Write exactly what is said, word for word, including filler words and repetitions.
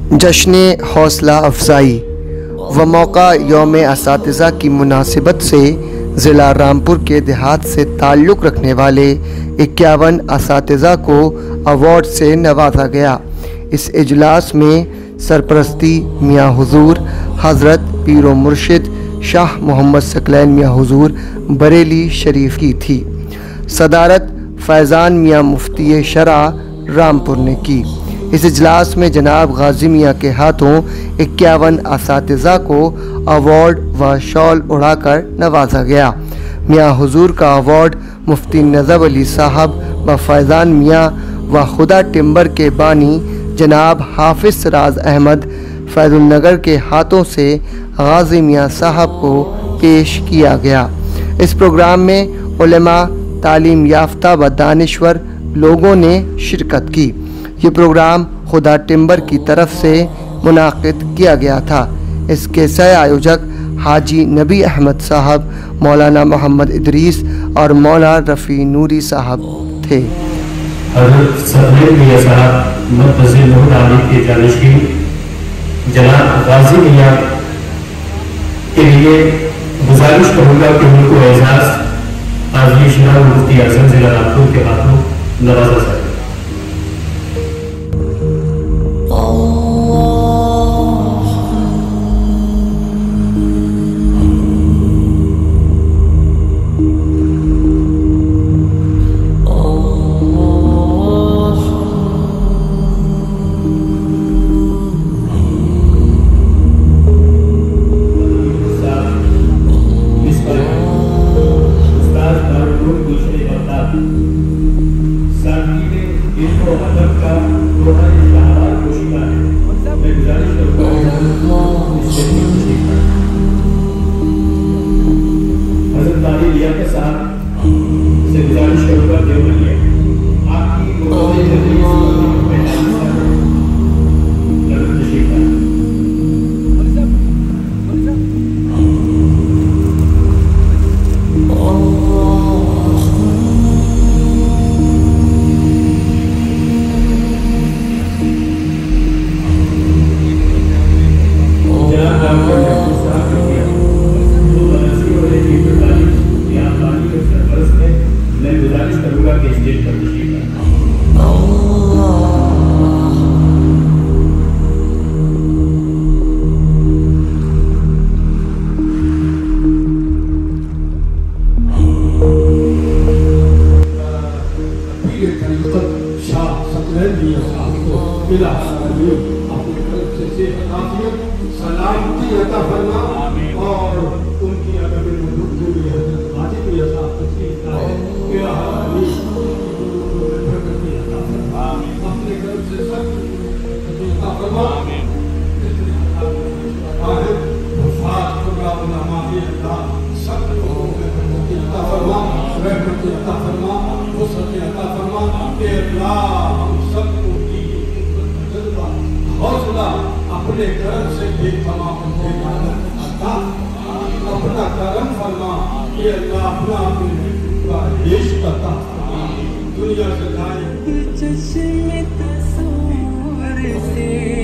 جشن حوصلہ افزائی و موقع یوم اساتذہ کی مناسبت سے ضلع رامپور کے دیہات سے تعلق رکھنے والے اکیاون اساتذہ کو ایوارڈ سے نوازا گیا۔ اس اجلاس میں سرپرستی میاں حضور حضرت پیر و مرشد شاہ محمد ثقلین میاں حضور بریلی شریف کی تھی۔ صدارت فیضان میاں مفتی شرع رامپور نے کی۔ اس اجلاس میں جناب غازی میاں کے ہاتھوں اکیاون اساتذہ کو ایوارڈ و شال اڑا کر نوازا گیا۔ میاں حضور کا ایوارڈ مفتی نجف علی صاحب و فیضان میاں و خدا ٹمبر کے بانی جناب حافظ سراج احمد فیض النگر کے ہاتھوں سے غازی میاں صاحب کو پیش کیا گیا۔ اس پروگرام میں علماء، تعلیم یافتہ و دانشور لوگوں نے شرکت کی۔ یہ پروگرام خدا ٹمبر کی طرف سے منعقد کیا گیا تھا۔ اس کے سہ آیوجک حاجی نبی احمد صاحب، مولانا محمد ادریس اور مولانا رفیع نوری صاحب تھے۔ حضرت ثقلین میاں صاحب مرکز نور علی کے جانشین جناب غازی میاں کے لیے گزارش کروں گا کہ ان کو اعزاز حاضری شرح مفتی اعظم ضلع رامپور کے ہاتھوں نوازا جائے۔ سلامتی عطا فرما اور ان کی ادب ملوک جو بھی ہے غازی میاں صاحب تشریف لائے کہ حالی برکتی عطا فرما اپنے گھر سے سب عطا فرما واحد وفات خدا علماء اللہ سب لوگوں میں برکتی عطا فرما رحمت عطا فرما وسعت عطا فرما کہ اللہ ہم سب کو حوصلہ اپنے کرم سے بھی تمام عطا اپنا کرم فرما کہ اللہ اپنا اپنے عشق عطا فرما دنیا سے لائے چشم تصور سے